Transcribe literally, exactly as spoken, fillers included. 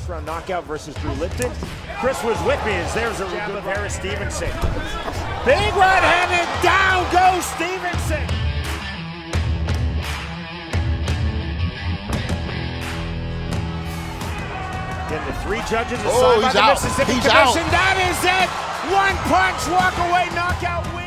first round knockout versus Drew Lipton. Chris was with me as there's a jab of Harris Stevenson. Big right-handed, down goes Stevenson. Again, the three judges assigned oh, by the out. Mississippi he's Commission. Out. That is it. One punch, walk away, knockout win.